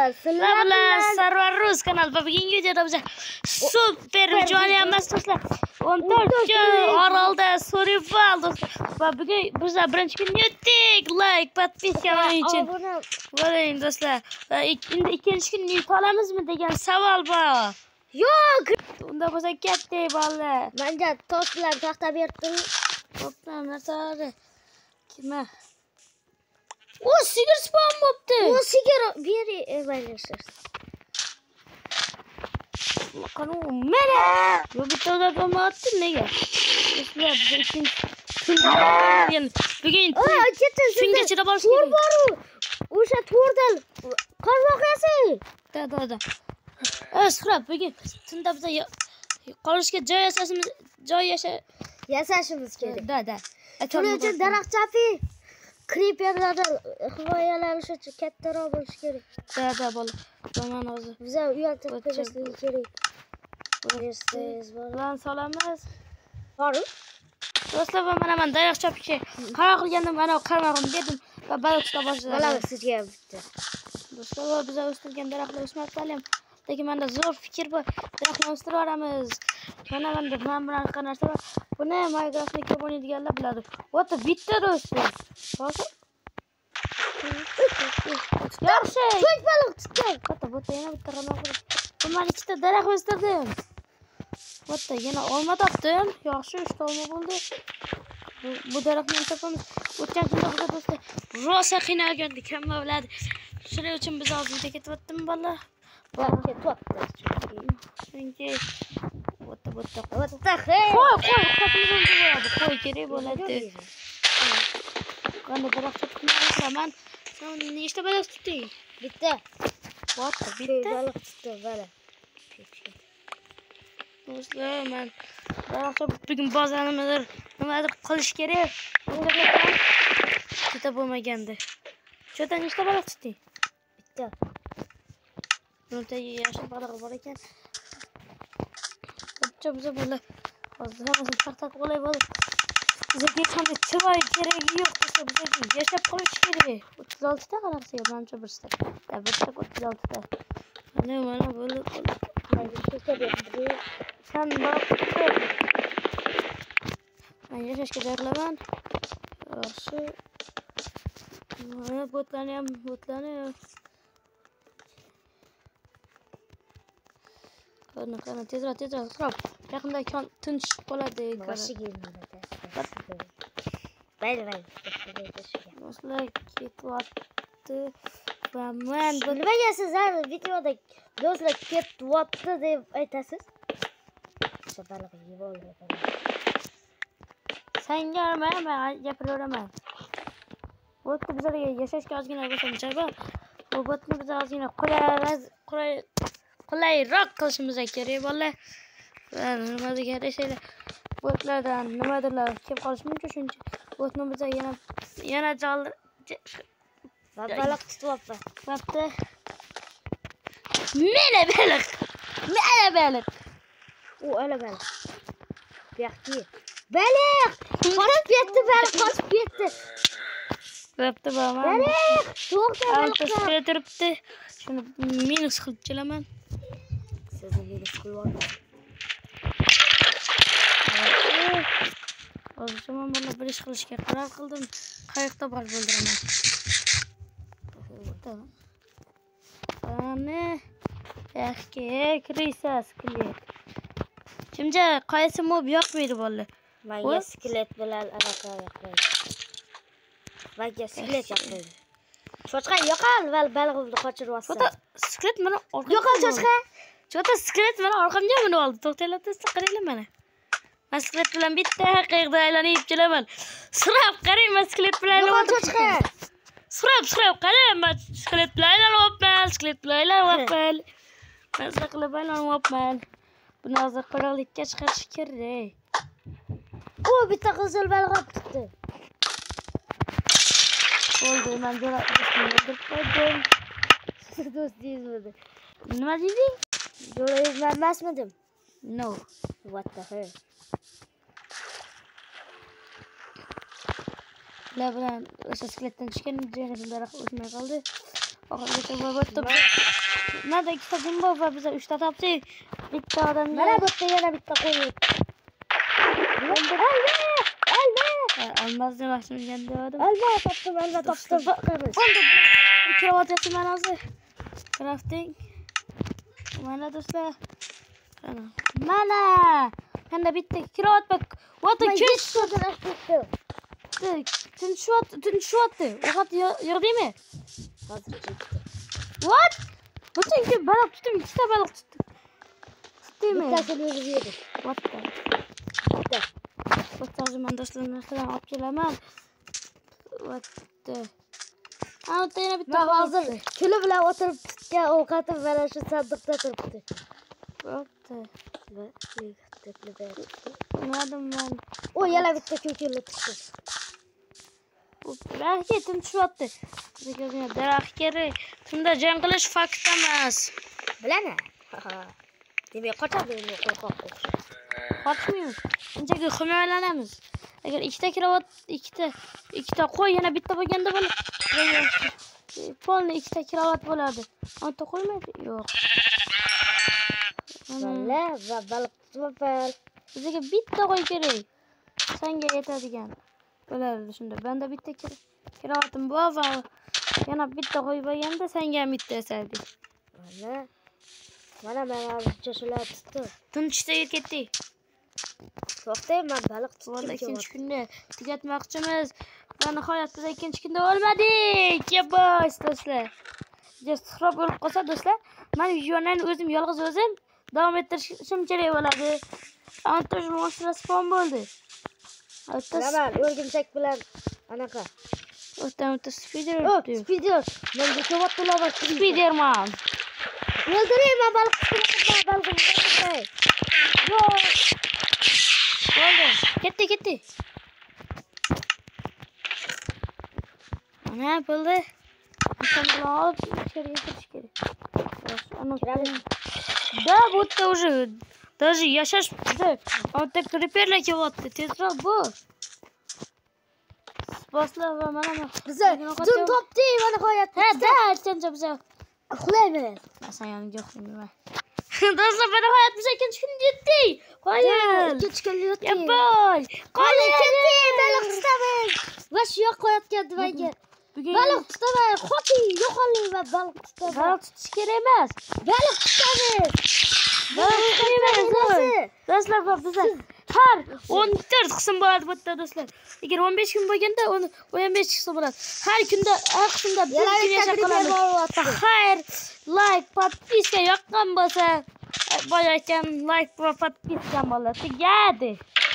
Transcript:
Sizlar bilan Sarvar Rus kanal va bugungi videoda biz super joniy emas do'stlar 14 orolda survival do'stlar va bugun biz birinchi kunni yutdik. Like, podpiska uchun bo'ling do'stlar. Va endi ikkinchi kunni yuta olamizmi degan savol bor. Yo'q. Unda bo'lsa katta bola. Menga tosh bilan taxta berdim. To'pdan narsalar. Kimma? O sigir spawn bo'pti. O sigir beri evalyasiz. Qani mana. Bu bitta odam bo'lmayapti nega? Sizlar bugun shunga chidab olish kerak. To'r bor. O'sha to'rdan qarmoqyasi. Da. Suhrab bugun tunda biz qolishga joy yasashimiz kerak. Da. Shuning uchun daraxtchapi creeperlardan himoyalanish uchun kattaroq bo'lish kerak. Da bola. Mana hozir Biza uyaltib qo'yishimiz kerak. Bilan solamiz. Bormi? Do'stlar, men daraxtchapiga qaror qilgandim, mana qarmog'imni berdim va baliq tuta boshladim. Mana sizga bitta. Do'stlar, biz o'stirgan daraxtlar o'smoqda lekin menda zo'r fikr bor. Daraxtlarni o'stirib olamiz. Mana men bilan qanaqa narsa bor. Buni Minecraftni ko'p o'ynaydiganlar biladi. O'ta bitta do'stlar. Hozir. Yaxshi. Ko'k baliq tutdim. Bo'ta yana bitta qarmoq. Men ikkita daraxt o'stirdim. Bo'ta yana olma topdim. Yaxshi, 3 ta olma bo'ldi. Bu daraxtni topamiz. O'tgan kunda biz do'stlar rosa qiynalgandik, hamma biladi. Shuning uchun biz oldinga ketyaptimi bola? Ketyapti. Chunki bo'ta. Qo'y. Qo'y kerak bo'ladi. Qanday daraxt tutmayman. Sen nechta baliq tutding? Bitta. Bitta. Baliq tutdim, mana. Do'stlar, men daraxtga bugun bozorimizni nimadir qilish kerak. Bitta bo'lmagandi. Cho'ta nechta baliq tutding? Bitta. Bitta yashil baliq bor ekan. Bitta bo'la. Hozir hammasini taqtaq qolay bo'ldi. Bizga hech qanday chiroy keragi yo'q. Bizga yashab qolish kerak. 36 ta qarasiga menimcha bir stak. Bitta 36 ta. Mana bo'lib sen baliq tutib. Men yashashga tayyorlaman. Yaxshi. Mana bo'tlarni. Qani tezroq turib. Yaqinda tinch qoladi. Mashiga Bayli. Do'stlar, ketyapti. Va men nimaga sizlar videoda do'stlar ketyapti deb aytasiz? O'sha baliq yeb oldi. Senga men gapiraveraman. Bo'tni bizlarga yashashga ozgina bo'lsa bor. Bu bo'tni biz ozgina qulayroq qilishimiz kerak bolalar. Nima degan ishlar bo'tlardan nimadirlar kelib qolish mumkin, shuning uchun bo'tni biz yana baliq tutyapti. Mana baliq. O ala baliq. Yaxshi. Baliq! Qochib ketdi. Bo'pti baba. Baliq! To'xta baliq. Turibdi. Shuni minus qilib kelaman. Sizni minus qilyapti. Hozircha men buni bir ish qilishga qaror qildim. Qayoqda bor bo'ldiraman. Ana yaxshi krisas skelet. Kimga qaysi mob yoqmaydi bolalar? Menga skelet bilan aloqa yoqmaydi. Menga skelet yoqmaydi. Cho'chqa yo'qol, balig'imni qochiryapsan. Cho'ta skelet meni orqamda. Yo'qol cho'chqa. Cho'ta skelet meni orqamga minib oldi. To'xtalib qaranglar mana. Men skelet bilan bitta haqiqatda aylanib kelaman. Surab qarang, men skelet bilan yo'qol cho'chqa. Surab qarang, men skelet bilan aylanayapman. Men saqlab aylanayapman. Buni hozir qo'rg'likka chiqarish kerak. O bitta qizil baliq tutdi. Bo'ldi, men do'stni o'ldirib qo'ydim. Do'stingizmi? Nima deding? Jo'rangiz emasmidim? No. What the hell? Bilan o'sha skeletdan tushgan joyimizda daraxt o'smay qoldi. Oxirgacha bo'pti. Nada ikkita jumbo va biza 3 ta topdik. Bitta odamga. Mana bu yerda yana bitta qo'yib. Almaz demoqchiman dedim. Alma topdim. Qamiz. Kilovatgacha mana hozir. Crafting. Mana do'stlar. Mana. Qanda bitta kilovat bak. What a kish. Tinshyapti. Ovqat yig'dingmi? Hozir chekdi. What? Butunki baliq tutdim, ikkita baliq tutdim. Tutdingmi? Bittasini o'zi yedi. What the? Bittasi men do'stlarimdan olib kelaman. What the? Bitta yana bitta hozir kuli bilan o'tirib tutgan ovqatim mana shu sandiqda turibdi. What the? Men. O yana bitta ko'kilib tutdi. Daraxtga tinshyapti. Bizga daraxt kerak. Tunda jang qilish fakt emas. Bilana? Demak, qochadi endi qo'rqoq. Qochmaymiz. Shunchaki himoyalanamiz. Agar ikkita kirovat, ikkita qo'y yana bitta bo'lganda bo'ladi. Polni ikkita kirovat bo'ladi. Ota qo'ymaydi? Yo'q. Valla va baliq tutmabal. Bizga bitta qo'y kerak. Senga yetadigan. Bo'ladi shunda. Benda bitta kiravatim bor va yana bitta qo'y bo'lganda senga ham bitta yasadik. Valla. Mana hozircha shular tutdi. Tinchda ketdik. To'xtay, men baliq tutdim. Ikkinchi kunda tugatmoqchimiz. Va nihoyat biz ikkinchi kunda o'lmadik. Yeboy do'stlar. Suhrob bo'lib qolsa do'stlar, men videoni o'zim yolg'iz davom ettirishim kerak bo'ladi. Antosh monster spawn bo'ldi. Nima, o'rgimchak bilan anaqa. O'ta spider. Spider. Menga ko'p to'lab Spiderman. O'ldirayman baliq tutdim. Yo'q. Bo'ldi. Ketdi. Mana bo'ldi. Qanday olib icheriga kirish kerak. Да, будто уже даже yashash bitta. Вот так reperlar kelyapti. Tezroq bo'l. Boshlar va mana biza jin topdik va nihoyat. Da, aytgancha biza uxlaymiz. Sen yanimga uxlayman. Do'stlar, bana hayat bize ikkinchi kun yetdik. Qo'ying. Ikkinchi kun yetdik. Yaboy. Qo'ying ketdik, baliq tutamiz. Va shu yoq qo'yatgan nimaga? Baliq tutamiz. Xo'ti, yo'qoling va baliq tutamiz. Baliq tutish kerak emas. Baliq tutamiz. Do'stlar, biza har 14 qism bo'ladi bu yerda do'stlar. Agar 15 kun bo'lganda 15 qism bo'ladi. Har qismda bir kun yashab qolamiz. Xayr, like, podpiska yoqqan bo'lsa, boyakan like va podpiska bo'ladi. Tugadi.